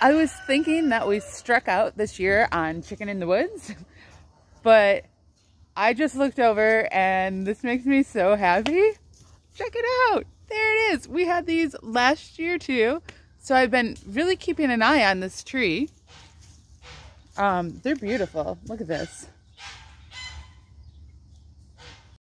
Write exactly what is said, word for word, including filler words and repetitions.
I was thinking that we struck out this year on chicken in the woods, but I just looked over and this makes me so happy. Check it out. There it is. We had these last year too. So I've been really keeping an eye on this tree. Um, they're beautiful. Look at this.